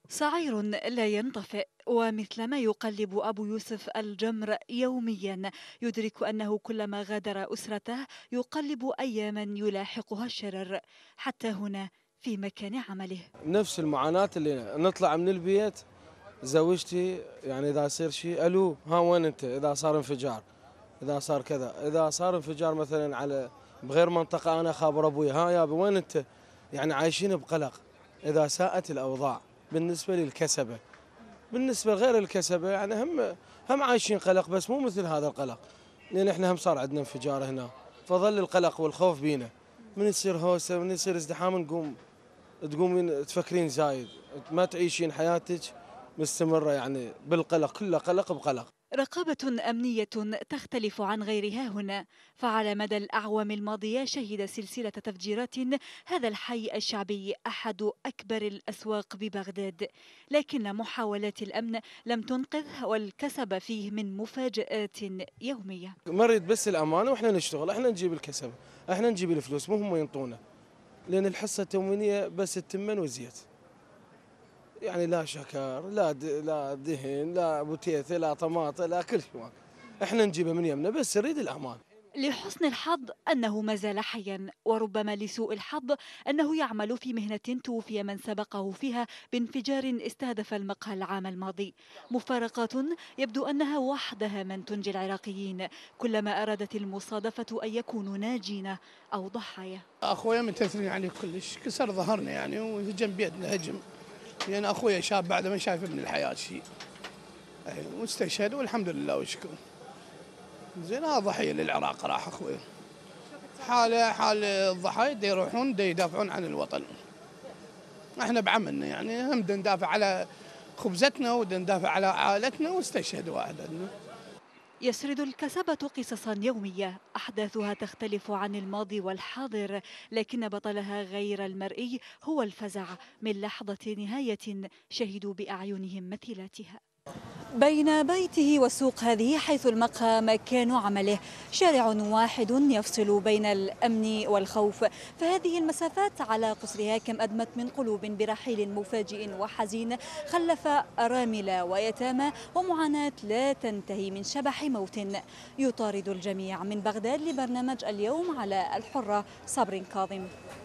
صعير لا ينطفئ، ومثلما يقلب أبو يوسف الجمر يوميا، يدرك أنه كلما غادر أسرته يقلب أياما يلاحقها الشرر، حتى هنا في مكان عمله. نفس المعاناة اللي نطلع من البيت، زوجتي يعني إذا يصير شيء ألو ها وين أنت، إذا صار انفجار، إذا صار كذا، إذا صار انفجار مثلا على بغير منطقة أنا خابر أبوي، ها يابا وين أنت، يعني عايشين بقلق. إذا ساءت الأوضاع بالنسبة للكسبة، بالنسبة لغير الكسبة يعني هم عايشين قلق، بس مو مثل هذا القلق، لأن إحنا هم صار عندنا انفجار هنا، فظل القلق والخوف بينا. من يصير هوسة، من يصير ازدحام، تقومين تفكرين زايد، ما تعيشين حياتك مستمرة يعني بالقلق، كله قلق بقلق. رقابة أمنية تختلف عن غيرها هنا، فعلى مدى الأعوام الماضية شهد سلسلة تفجيرات هذا الحي الشعبي أحد أكبر الأسواق ببغداد، لكن محاولات الأمن لم تنقذ، والكسب فيه من مفاجآت يومية. ما نريد بس الأمانة، وإحنا نشتغل، إحنا نجيب الكسب، إحنا نجيب الفلوس، مو هم ينطونا، لأن الحصة التموينية بس التمن وزيت، يعني لا شكر، لا دهن، لا بوتيثة، لا طماطة، لا كل شيء، إحنا نجيبها من يمنا، بس نريد الأمان. لحسن الحظ أنه ما زال حيا، وربما لسوء الحظ أنه يعمل في مهنة توفي من سبقه فيها بانفجار استهدف المقهى العام الماضي. مفارقات يبدو أنها وحدها من تنجي العراقيين كلما أرادت المصادفة أن يكونوا ناجين أو ضحايا. اخويا متاثرين عليه كلش، كسر ظهرنا يعني وهجم بيتنا هجم، لان يعني اخويا شاب بعد ما شايف من الحياه شيء، واستشهد والحمد لله وشكر. زين هذا ضحيه للعراق راح اخويا، حال الضحايا دا يروحون دا يدافعون عن الوطن. احنا بعملنا يعني هم دا ندافع على خبزتنا ودا ندافع على عائلتنا، واستشهد واحد عندنا. يسرد الكسبة قصصا يومية أحداثها تختلف عن الماضي والحاضر، لكن بطلها غير المرئي هو الفزع من لحظة نهاية شهدوا بأعينهم مثيلاتها. بين بيته والسوق هذه حيث المقهى مكان عمله شارع واحد يفصل بين الأمن والخوف، فهذه المسافات على قصرها كم أدمت من قلوب برحيل مفاجئ وحزين خلف أرامل ويتامى ومعاناة لا تنتهي من شبح موت. يطارد الجميع من بغداد لبرنامج اليوم على الحرة، صبر كاظم.